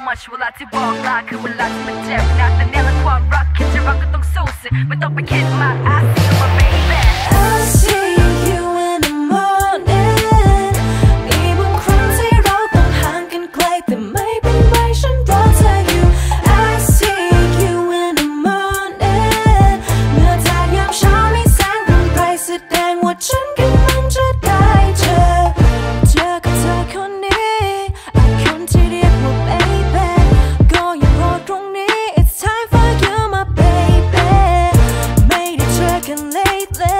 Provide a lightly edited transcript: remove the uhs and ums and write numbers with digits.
much เวลาที่บอกลาคือเวลาที่มันเจ็บหนักแต่เนี่ยและความรักคิดจะรักก็ต้องสู้สิไม่ต้องไปคิดมาก I see you my baby I see you in the morning มีบางครั้งที่เราต้องห่างกันไกลแต่ไม่เป็นไรฉันรอเธออยู่ I see you in the morning เมื่อทางยามเช้ามีแสงรำไรแสดงว่าฉันกำลังจะได้เจอกับเธอคนนี้คนที่เรียกว่า baby ก็ยังรอตรงนี้ It's time for you my baby ไม่ได้เจอกัน lately